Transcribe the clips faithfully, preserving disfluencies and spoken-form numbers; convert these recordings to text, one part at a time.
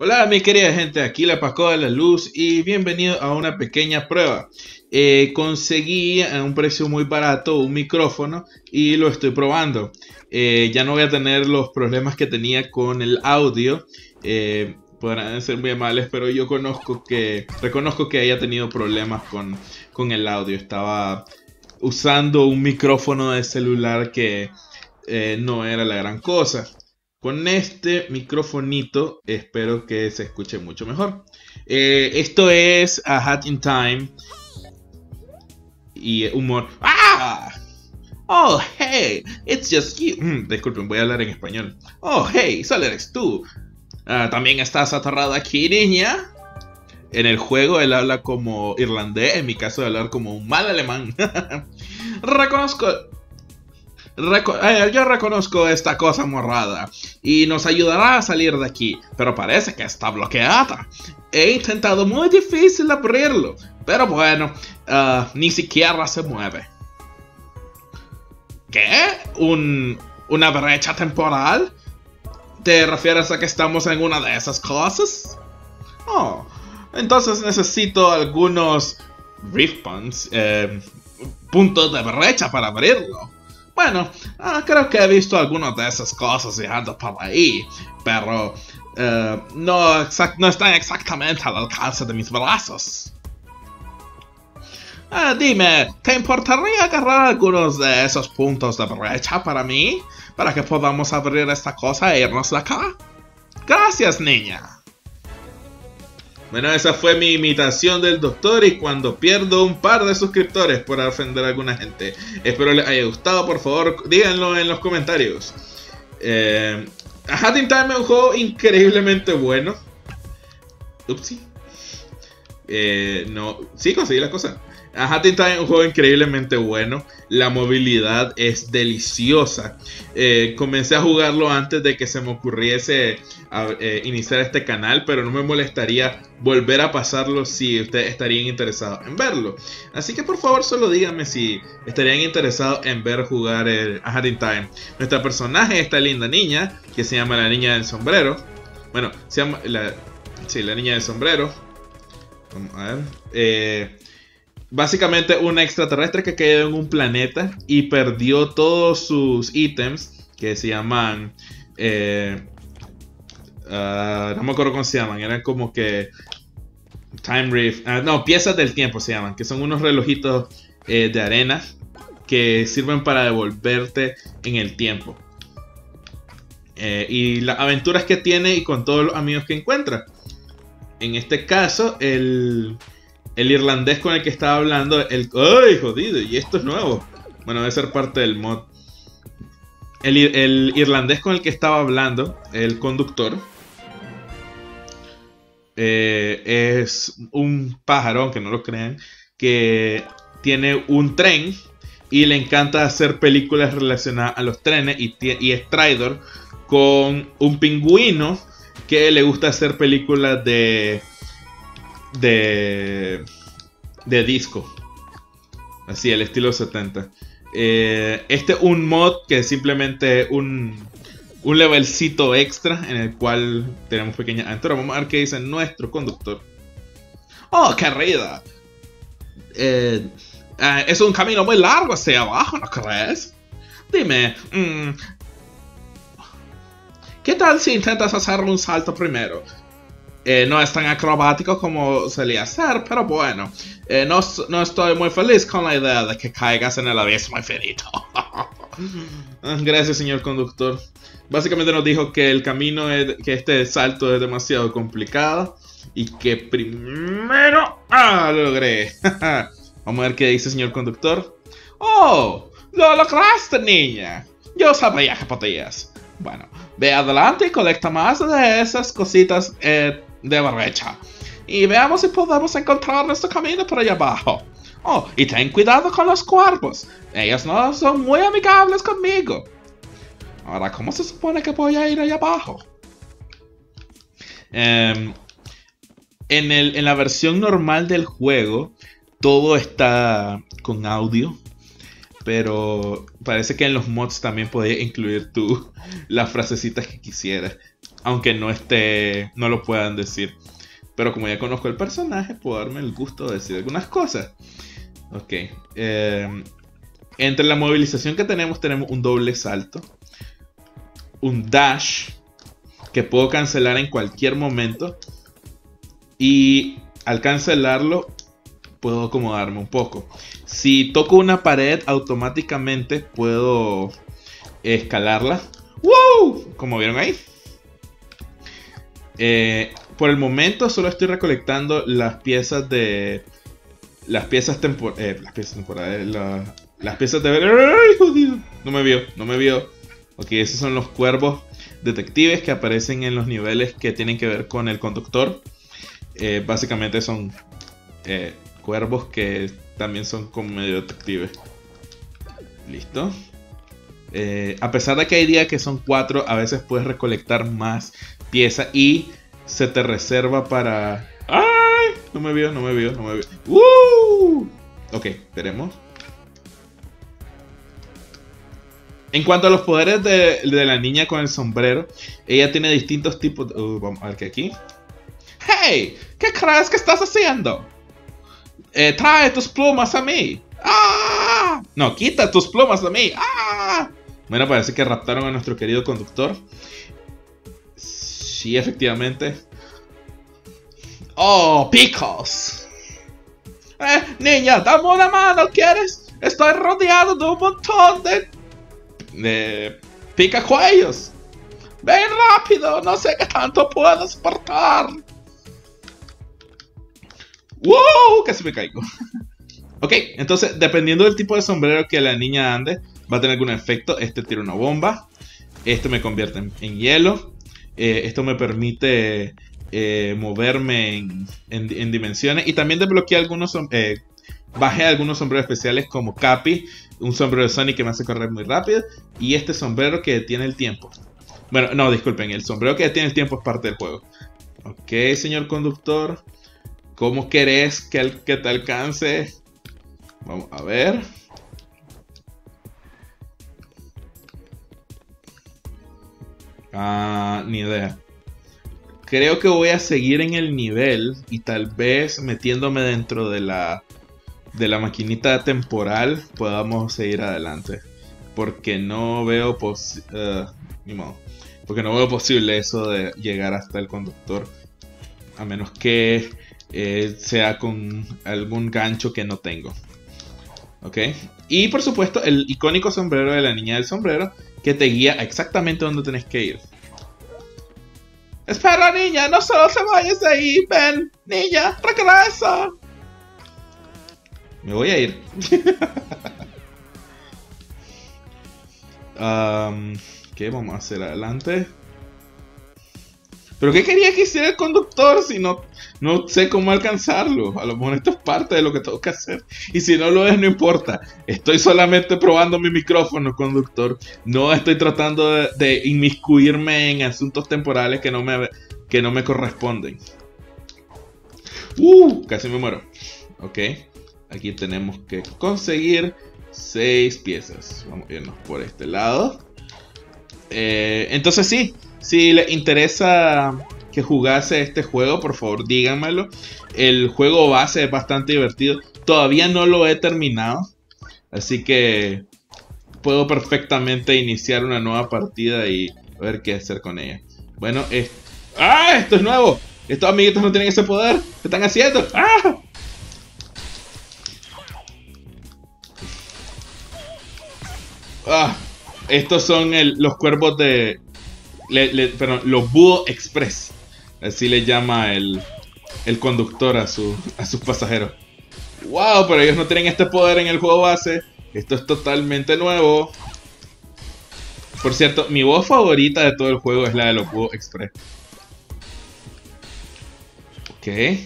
Hola mi querida gente, aquí la Pascua de la Luz y bienvenido a una pequeña prueba. Eh, conseguí a un precio muy barato un micrófono y lo estoy probando. Eh, ya no voy a tener los problemas que tenía con el audio. Eh, podrán ser muy amables, pero yo conozco que, reconozco que haya tenido problemas con, con el audio. Estaba usando un micrófono de celular que eh, no era la gran cosa. Con este microfonito espero que se escuche mucho mejor. Eh, esto es A Hat in Time. Y humor. ¡Ah! Oh, hey, it's just you. Mm, disculpen, voy a hablar en español. Oh, hey, solo eres tú. Uh, ¿También estás aterrado aquí, niña? En el juego él habla como irlandés, en mi caso de hablar como un mal alemán. Reconozco... Reco eh, yo reconozco esta cosa morada y nos ayudará a salir de aquí, pero parece que está bloqueada. He intentado muy difícil abrirlo, pero bueno, uh, ni siquiera se mueve. ¿Qué? ¿Un, ¿Una brecha temporal? ¿Te refieres a que estamos en una de esas cosas? Oh, entonces necesito algunos rift points, eh, puntos de brecha para abrirlo. Bueno, uh, creo que he visto algunas de esas cosas viajando por ahí, pero uh, no, no están exactamente al alcance de mis brazos. Uh, dime, ¿te importaría agarrar algunos de esos puntos de brecha para mí? Para que podamos abrir esta cosa e irnos de acá. Gracias, niña. Bueno, esa fue mi imitación del doctor y cuando pierdo un par de suscriptores por ofender a alguna gente. Espero les haya gustado, por favor, díganlo en los comentarios. Eh, A Hat in Time es un juego increíblemente bueno. Upsi. Eh, no, sí conseguí la cosa. A Hat in Time es un juego increíblemente bueno. La movilidad es deliciosa. Eh, comencé a jugarlo antes de que se me ocurriese a, eh, iniciar este canal, pero no me molestaría volver a pasarlo si ustedes estarían interesados en verlo. Así que por favor solo díganme si estarían interesados en ver jugar el A Hat in Time. Nuestra personaje, esta linda niña, que se llama la niña del sombrero. Bueno, se llama la, sí, la niña del sombrero. Vamos a ver. Eh... Básicamente una extraterrestre que cayó en un planeta y perdió todos sus ítems que se llaman... Eh, uh, no me acuerdo cómo se llaman, eran como que... Time Rift... Uh, no, piezas del tiempo se llaman, que son unos relojitos eh, de arena que sirven para devolverte en el tiempo. Eh, y las aventuras que tiene y con todos los amigos que encuentra. En este caso, el... El irlandés con el que estaba hablando, el... ¡Ay, jodido! Y esto es nuevo. Bueno, debe ser parte del mod. El, el irlandés con el que estaba hablando, el conductor, eh, es un pájaro, aunque no lo crean, que tiene un tren y le encanta hacer películas relacionadas a los trenes y, y es traidor con un pingüino que le gusta hacer películas de... De, de disco, así el estilo setenta. eh, Este es un mod que es simplemente un, un levelcito extra en el cual tenemos pequeñas aventuras. Vamos a ver qué dice nuestro conductor. Oh, qué rida. eh, eh, Es un camino muy largo hacia abajo, ¿no crees? Dime, mmm, ¿qué tal si intentas hacer un salto primero? Eh, no es tan acrobático como solía ser, pero bueno, eh, no, no estoy muy feliz con la idea de que caigas en el abismo infinito. Gracias, señor conductor. Básicamente nos dijo que el camino, es, que este salto es demasiado complicado y que primero... ¡Ah, lo logré! Vamos a ver qué dice, señor conductor. ¡Oh! ¡Lo lograste, niña! Yo sabía que podías. Bueno, ve adelante y colecta más de esas cositas eh, de brecha. Y veamos si podemos encontrar nuestro camino por allá abajo. Oh, y ten cuidado con los cuervos. Ellos no son muy amigables conmigo. Ahora, ¿cómo se supone que voy a ir allá abajo? Um, en, el, en la versión normal del juego, todo está con audio. Pero parece que en los mods también podías incluir tú las frasecitas que quisieras. Aunque no esté, no lo puedan decir. Pero como ya conozco el personaje, puedo darme el gusto de decir algunas cosas. Ok. Eh, entre la movilización que tenemos, tenemos un doble salto. Un dash, que puedo cancelar en cualquier momento. Y al cancelarlo, puedo acomodarme un poco. Si toco una pared, automáticamente puedo escalarla. ¡Wow! Como vieron ahí. Eh, por el momento solo estoy recolectando las piezas de... Las piezas temporales... Eh, las piezas temporales... La, las piezas de... ¡Ay, jodido! No me vio, no me vio. Ok, esos son los cuervos detectives que aparecen en los niveles que tienen que ver con el conductor. Eh, básicamente son eh, cuervos que también son como medio detectives. Listo. Eh, a pesar de que hay días que son cuatro, a veces puedes recolectar más piezas y se te reserva para... ¡Ay! No me vio, no me vio, no me vio. ¡Uh! Ok, esperemos. En cuanto a los poderes de, de la niña con el sombrero, ella tiene distintos tipos de... Uh, vamos a ver qué aquí. ¡Hey! ¿Qué crees que estás haciendo? Eh, trae tus plumas a mí. ¡Ah! No, quita tus plumas a mí. ¡Ah! Bueno, parece que raptaron a nuestro querido conductor. Sí, efectivamente. ¡Oh, picos! Eh, niña, dame una mano, ¿quieres? Estoy rodeado de un montón de... de picacuellos. Ven rápido, no sé qué tanto puedo soportar. ¡Wow! Casi me caigo. Ok, entonces, dependiendo del tipo de sombrero que la niña ande, va a tener algún efecto. Este tira una bomba. Este me convierte en, en hielo. Eh, esto me permite eh, moverme en, en, en dimensiones. Y también desbloquea algunos... Eh, bajé algunos sombreros especiales como Cappy. Un sombrero de Sonic que me hace correr muy rápido. Y este sombrero que detiene el tiempo. Bueno, no, disculpen. El sombrero que detiene el tiempo es parte del juego. Ok, señor conductor. ¿Cómo querés que, el, que te alcance? Vamos a ver. Ah, ni idea. Creo que voy a seguir en el nivel y tal vez metiéndome dentro de la de la maquinita temporal podamos seguir adelante. Porque no veo pos uh, ni modo. Porque no veo posible eso de llegar hasta el conductor. A menos que eh, sea con algún gancho que no tengo. Ok. Y por supuesto el icónico sombrero de la niña del sombrero, que te guía exactamente donde tenés que ir. Espera, niña, no solo se vayas de ahí. Ven, niña, regresa. Me voy a ir. um, ¿Qué vamos a hacer adelante? ¿Pero qué quería que hiciera el conductor si no, no sé cómo alcanzarlo? A lo mejor esto es parte de lo que tengo que hacer. Y si no lo es, no importa. Estoy solamente probando mi micrófono, conductor. No estoy tratando de, de inmiscuirme en asuntos temporales que no me, que no me corresponden. Uh, casi me muero. Ok. Aquí tenemos que conseguir seis piezas. Vamos a irnos por este lado. Eh, entonces sí. Si les interesa que jugase este juego, por favor díganmelo. El juego base es bastante divertido. Todavía no lo he terminado, así que puedo perfectamente iniciar una nueva partida y ver qué hacer con ella. Bueno, es... ¡Ah! Esto es nuevo. Estos amiguitos no tienen ese poder. ¿Qué están haciendo? ¡Ah! ¡Ah! Estos son el, los cuervos de... Le, le, perdón, los Búho Express. Así le llama el, el conductor a, su, a sus pasajeros. ¡Wow! Pero ellos no tienen este poder en el juego base. Esto es totalmente nuevo. Por cierto, mi voz favorita de todo el juego es la de los Búho Express. Ok.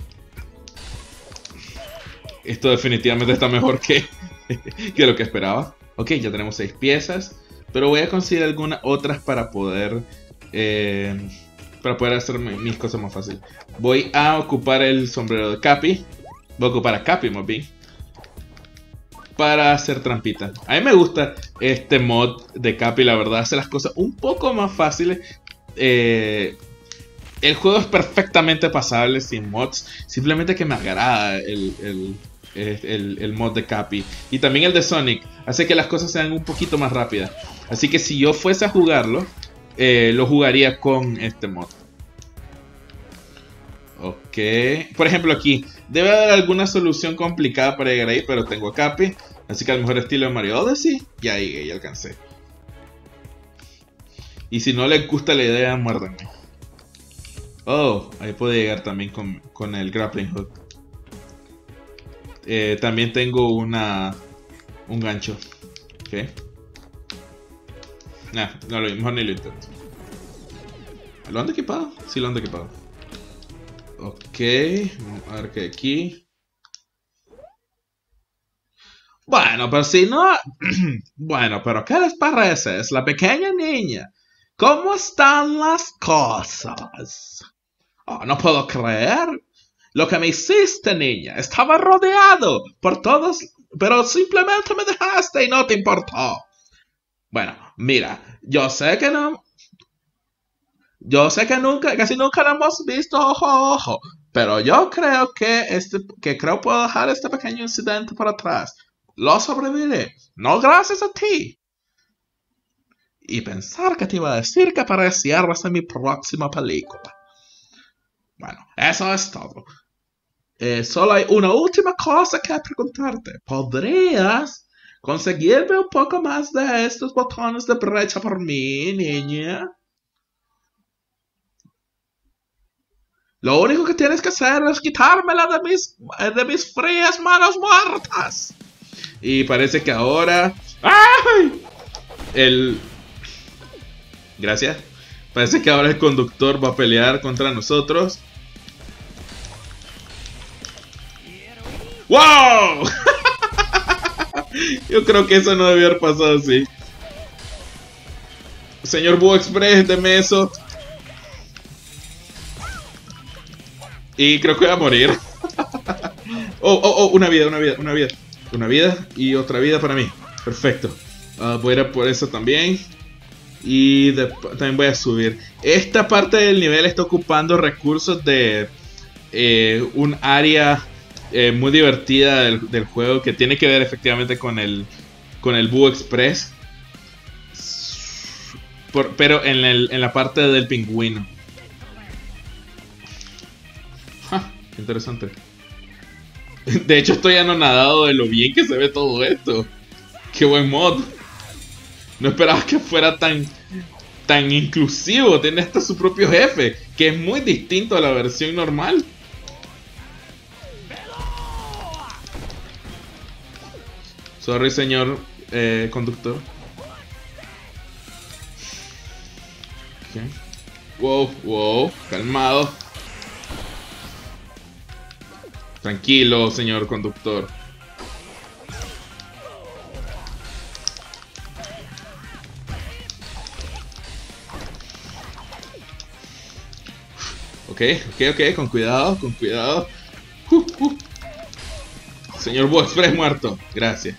Esto definitivamente está mejor que, que lo que esperaba. Ok, ya tenemos seis piezas. Pero voy a conseguir algunas otras para poder... Eh, para poder hacer mis cosas más fáciles. Voy a ocupar el sombrero de Cappy. Voy a ocupar a Cappy más bien, para hacer trampita. A mí me gusta este mod de Cappy, la verdad hace las cosas un poco más fáciles. Eh, el juego es perfectamente pasable sin mods. Simplemente que me agrada el, el, el, el mod de Cappy. Y también el de Sonic. Hace que las cosas sean un poquito más rápidas. Así que si yo fuese a jugarlo, eh, lo jugaría con este mod. Ok. Por ejemplo aquí. Debe haber alguna solución complicada para llegar ahí. Pero tengo a Cappy. Así que al mejor estilo de Mario Odyssey. Ya llegué, ya alcancé. Y si no les gusta la idea, muérdanme. Oh, ahí puedo llegar también con, con el grappling hook. Eh, también tengo una un gancho. Ok. Nah, no, lo mejor ni lo intento. ¿Lo ando equipado? Sí, lo ando equipado. Ok, a ver qué hay aquí. Bueno, pero si no... Bueno, pero ¿qué les parece? Es la pequeña niña. ¿Cómo están las cosas? Oh, no puedo creer lo que me hiciste, niña. Estaba rodeado por todos, pero simplemente me dejaste y no te importó. Bueno, mira, yo sé que no... Yo sé que nunca, casi nunca lo hemos visto ojo a ojo, pero yo creo que este, que creo puedo dejar este pequeño incidente por atrás. Lo sobreviviré, no gracias a ti. Y pensar que te iba a decir que aparecieras en mi próxima película. Bueno, eso es todo. Eh, solo hay una última cosa que preguntarte. ¿Podrías conseguirme un poco más de estos botones de brecha por mí, niña? Lo único que tienes que hacer es quitármela de mis, de mis frías manos muertas. Y parece que ahora... ¡Ay! El... Gracias. Parece que ahora el conductor va a pelear contra nosotros. ¡Wow! Yo creo que eso no debió haber pasado así. Señor Boo Express, deme eso. Y creo que voy a morir. Oh, oh, oh, una vida, una vida, una vida. Una vida y otra vida para mí. Perfecto. Uh, voy a ir a por eso también. Y de, también voy a subir. Esta parte del nivel está ocupando recursos de eh, un área eh, muy divertida del, del juego que tiene que ver efectivamente con el con el Boo Express. Por, pero en, el, en la parte del pingüino. Ja, qué interesante. De hecho estoy anonadado de lo bien que se ve todo esto. Qué buen mod. No esperaba que fuera tan tan inclusivo. Tiene hasta su propio jefe, que es muy distinto a la versión normal. Sorry, señor eh, conductor. Okay. Wow, wow, calmado. Tranquilo, señor conductor. Ok, ok, ok, con cuidado, con cuidado. Uh, uh. Señor Boo Express muerto, gracias.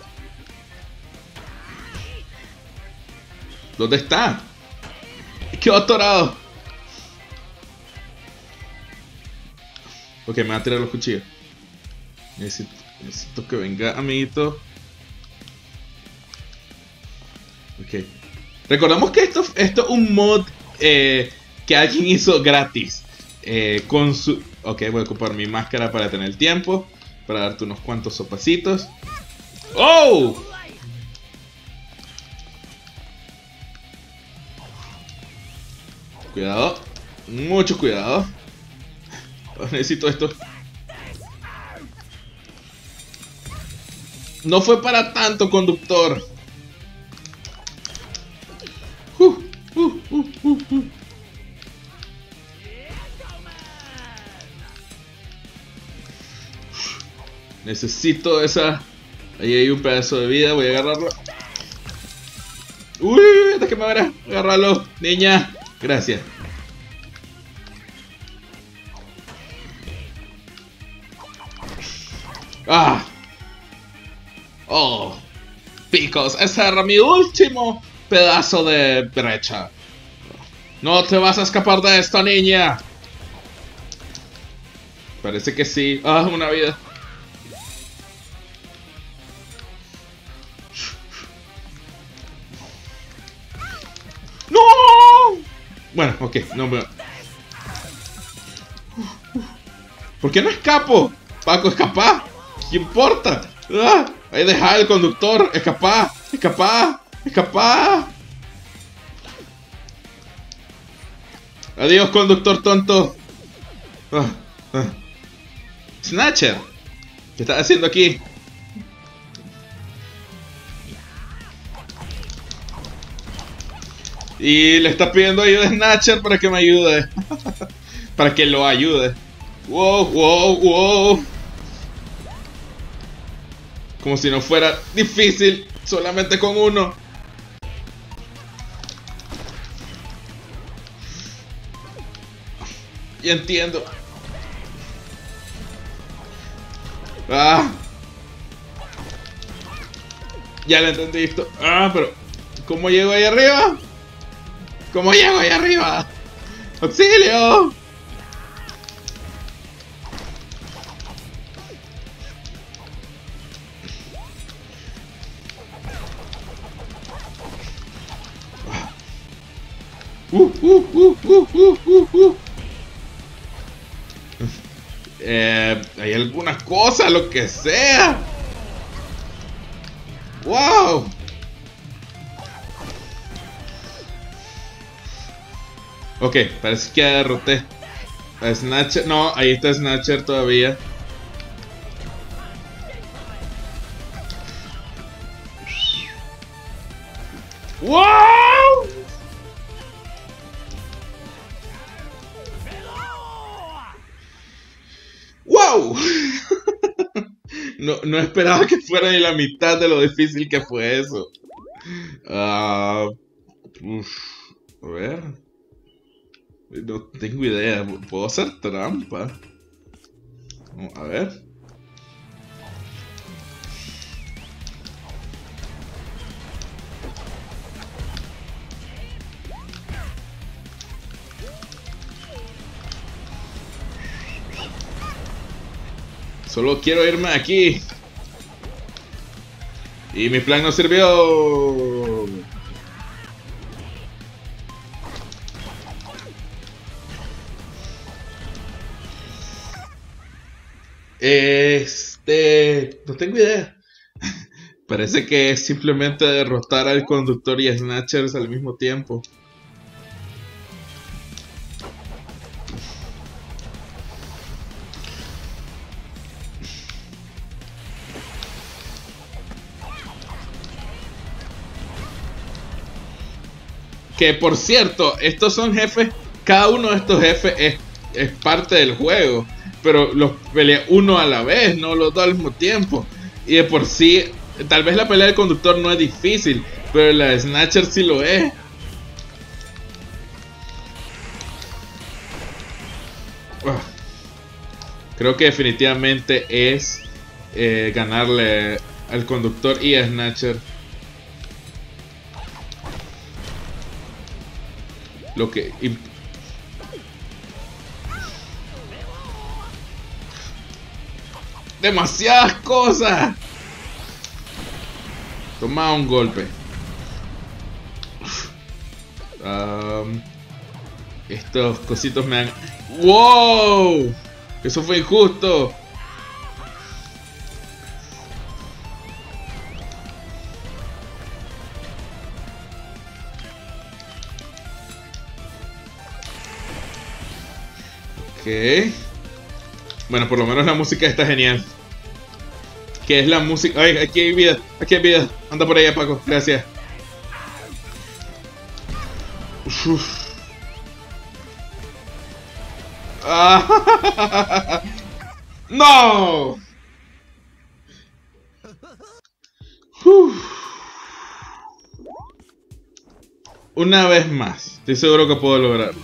¿Dónde está? Quedó atorado. Ok, me va a tirar los cuchillos. Necesito, necesito que venga, amiguito. Ok. Recordamos que esto, esto es un mod eh, que alguien hizo gratis. Eh, con su... Ok, voy a ocupar mi máscara para tener tiempo. Para darte unos cuantos sopacitos. ¡Oh! Cuidado. Mucho cuidado. Oh, necesito esto. No fue para tanto, conductor. Uh, uh, uh, uh, uh. Necesito esa. Ahí hay un pedazo de vida, voy a agarrarlo. Uy, hasta que me muera. Agárralo, niña. Gracias. Ah. Oh. Picos, ese era mi último pedazo de brecha. No te vas a escapar de esto, niña. Parece que sí. Ah, una vida. ¡No! Bueno, ok, no me... ¿Por qué no escapo? Paco, escapá. ¿Qué importa? Ah, ahí deja el conductor. Escapá, escapá, escapá. Adiós, conductor tonto. Ah, ah. Snatcher, ¿qué estás haciendo aquí? Y le está pidiendo ayuda a Snatcher para que me ayude. Para que lo ayude. Wow, wow, wow. Como si no fuera difícil solamente con uno. Ya entiendo. Ah. Ya lo entendí esto. Ah, pero ¿cómo llego ahí arriba? ¿Cómo llego ahí arriba? ¡Auxilio! Uh, uh, uh, uh, uh, uh, uh. Eh, hay alguna cosa, lo que sea. Wow. Ok, parece que ya derroté a Snatcher. No, ahí está Snatcher todavía. ¡Wow! ¡Wow! No, no esperaba que fuera ni la mitad de lo difícil que fue eso. Uh, uf, a ver. No tengo idea. ¿Puedo hacer trampa? A ver. Solo quiero irme de aquí. Y mi plan no sirvió. Este... No tengo idea. Parece que es simplemente derrotar al conductor y a Snatchers al mismo tiempo. Que por cierto, estos son jefes. Cada uno de estos jefes es, es parte del juego. Pero los pelea uno a la vez, no los dos al mismo tiempo. Y de por sí, tal vez la pelea del conductor no es difícil, pero la de Snatcher sí lo es. Creo que definitivamente es eh, ganarle al conductor y a Snatcher. Lo que... ¡Demasiadas cosas! Toma un golpe. Um, estos cositos me han... ¡Wow! Eso fue injusto. Ok. Bueno, por lo menos la música está genial. ¿Qué es la música? Ay, aquí hay vida, aquí hay vida. Anda por allá, Paco, gracias. Uf. Ah, ¡no! Uf. Una vez más, estoy seguro que puedo lograrlo.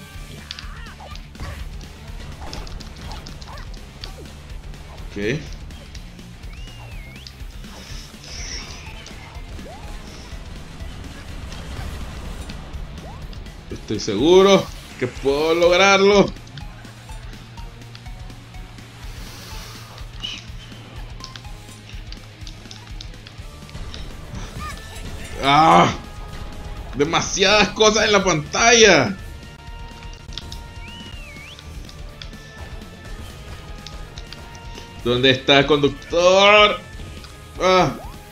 Ok. Estoy seguro que puedo lograrlo. ¡Ah! Demasiadas cosas en la pantalla. ¿Dónde está el conductor? ¡Ah!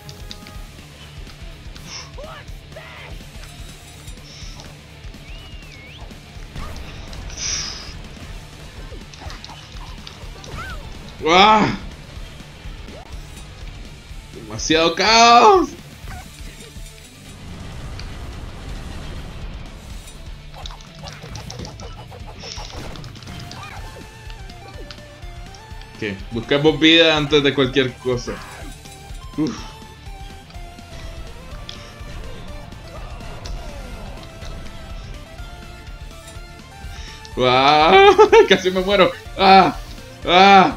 ¡Ah! Demasiado caos. ¿Qué? Buscamos vida antes de cualquier cosa. Uf. ¡Ah! Casi me muero. ¡Ah! ¡Ah!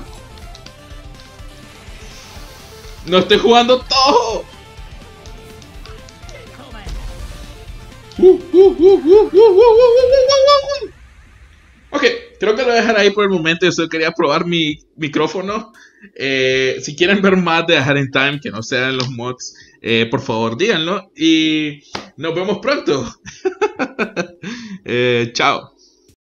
¡No estoy jugando todo! Uh, uh, uh, uh, uh, uh, uh, uh, uh. Ok, creo que lo voy a dejar ahí por el momento. Yo solo quería probar mi micrófono. Eh, si quieren ver más de A Hat in Time, que no sean los mods, eh, por favor díganlo. Y nos vemos pronto. eh, chao.